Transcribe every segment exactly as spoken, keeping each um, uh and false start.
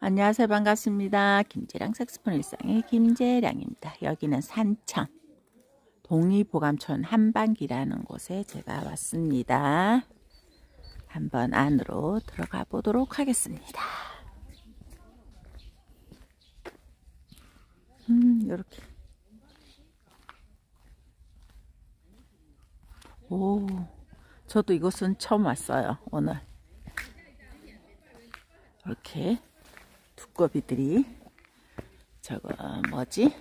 안녕하세요. 반갑습니다. 김재량 색소폰 일상의 김재량입니다. 여기는 산천 독립보감촌 한방기라는 곳에 제가 왔습니다. 한번 안으로 들어가 보도록 하겠습니다. 음, 요렇게. 오, 저도 이곳은 처음 왔어요. 오늘. 이렇게 두꺼비들이 저거 뭐지?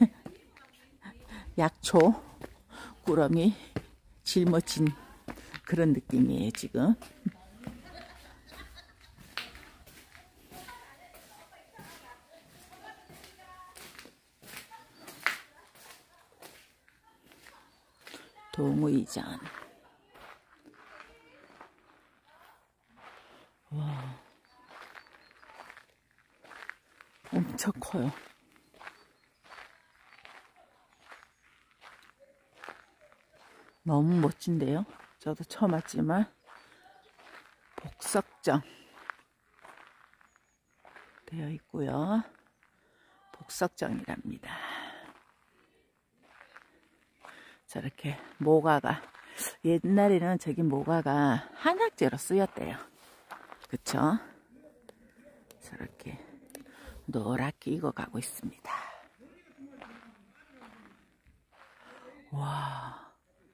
약초 꾸러미 짊어진 그런 느낌이에요 지금. 동의전. 와, 엄청 커요. 너무 멋진데요. 저도 처음 왔지만 복석정 되어 있고요. 복석정이랍니다. 저렇게 모가가, 옛날에는 저기 모가가 한약재로 쓰였대요. 그쵸? 저렇게 노랗게 익어가고 있습니다. 와,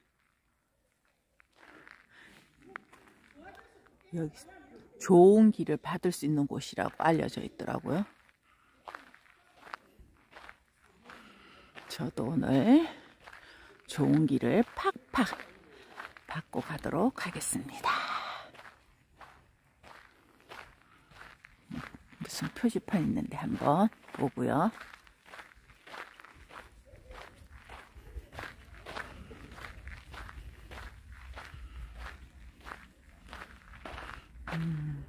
여기 좋은 길을 받을 수 있는 곳이라고 알려져 있더라고요. 저도 오늘 좋은 길을 팍팍 받고 가도록 하겠습니다. 무슨 표지판 있는데 한번 보고요. 음.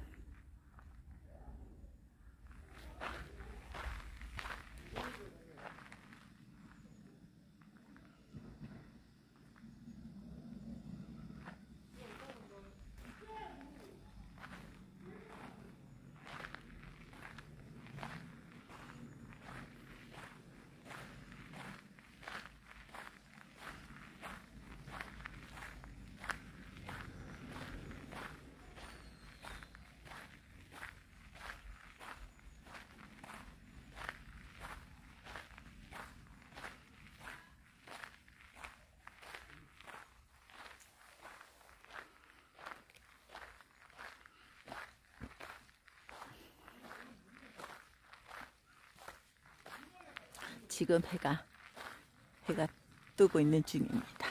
지금 해가 해가 뜨고 있는 중입니다.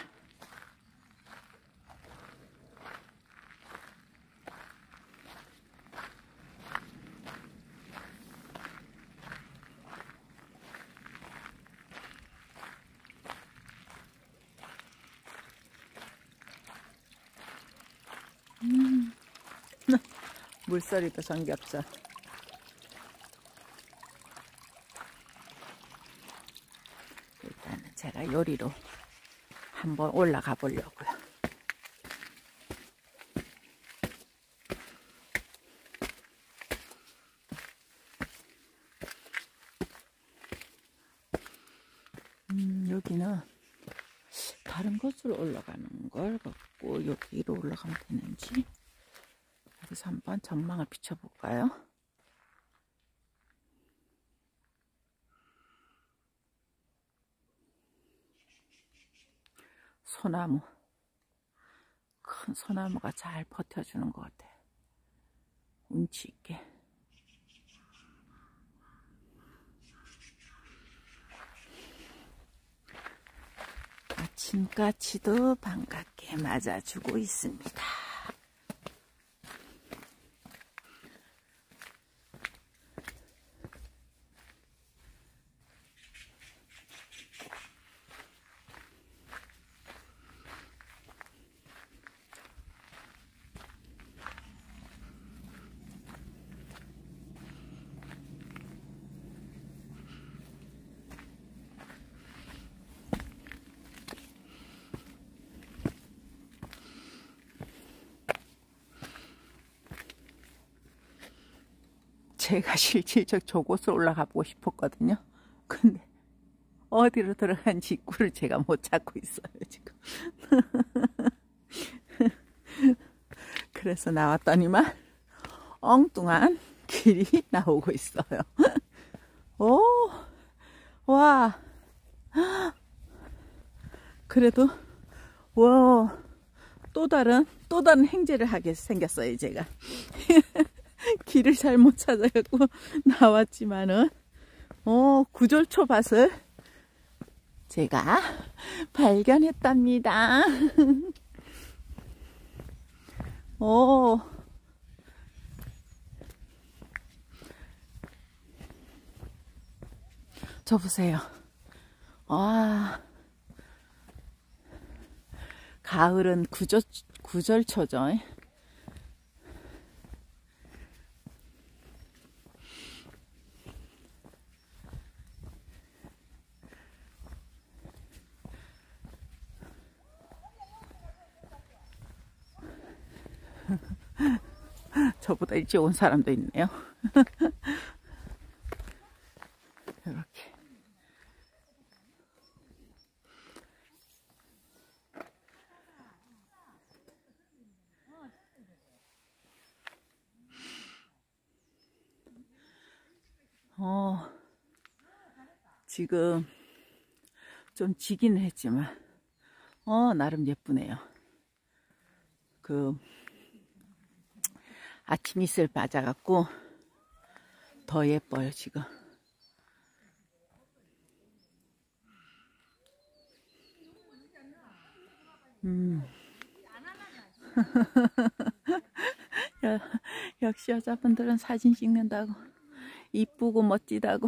음, 물소리도 정겹죠. 일단은 제가 요리로 한번 올라가 보려고요. 음, 여기는 다른 곳으로 올라가는 걸 같고 여기로 올라가면 되는지, 여기서 한번 전망을 비춰볼까요? 소나무, 큰 소나무가 잘 버텨주는 것 같아요. 운치 있게. 아침까지도 반갑게 맞아주고 있습니다. 제가 실질적 저곳을 올라가 보고 싶었거든요. 근데 어디로 들어간지 입구를 제가 못 찾고 있어요, 지금. 그래서 나왔더니만 엉뚱한 길이 나오고 있어요. 오, 와. 그래도, 와, 또 다른, 또 다른 행제를 하게 생겼어요, 제가. 길을 잘못 찾아갖고 나왔지만은, 어, 구절초밭을 제가 발견했답니다. 오, 저 보세요. 와, 가을은 구절, 구절초죠. 저보다 일찍 온 사람도 있네요. 이렇게. 어, 지금 좀 지긴 했지만, 어, 나름 예쁘네요. 그, 아침 이슬 맞아갖고 더 예뻐요, 지금. 음. 역시 여자분들은 사진 찍는다고 이쁘고 멋지다고.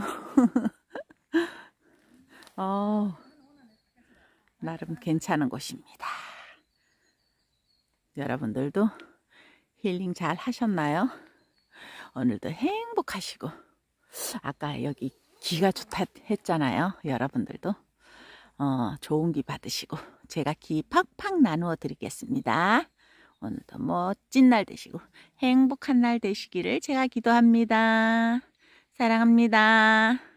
어, 나름 괜찮은 곳입니다. 여러분들도 힐링 잘 하셨나요? 오늘도 행복하시고, 아까 여기 기가 좋다 했잖아요. 여러분들도 어, 좋은 기 받으시고 제가 기 팍팍 나누어 드리겠습니다. 오늘도 멋진 날 되시고 행복한 날 되시기를 제가 기도합니다. 사랑합니다.